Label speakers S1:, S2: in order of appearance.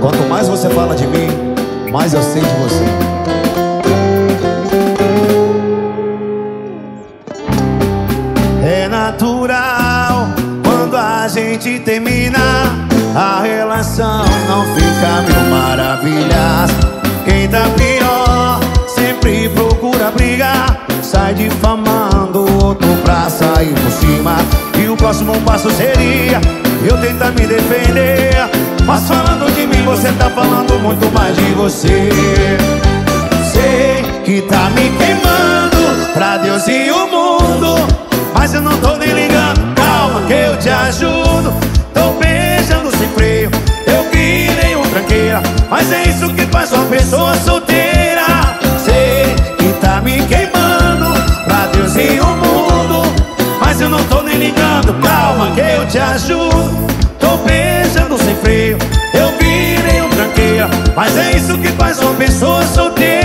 S1: Quanto mais você fala de mim, mais eu sei de você. É natural quando a gente termina, a relação não fica mil maravilhas. Quem tá pior sempre procura brigar, sai difamando o outro pra sair por cima. E o próximo passo seria eu tentar me defender, mas falando de mim você tá falando muito mais de você. Sei que tá me queimando pra Deus e o mundo, mas eu não tô nem ligando, calma que eu te ajudo. Tô beijando sem freio, eu virei um tranqueira, mas é isso que faz uma pessoa solteira. Sei que tá me queimando pra Deus e o mundo, mas eu não tô nem ligando, calma que eu te ajudo. Tô beijando sem freio, eu virei um tranqueira, mas é isso que faz uma pessoa solteira.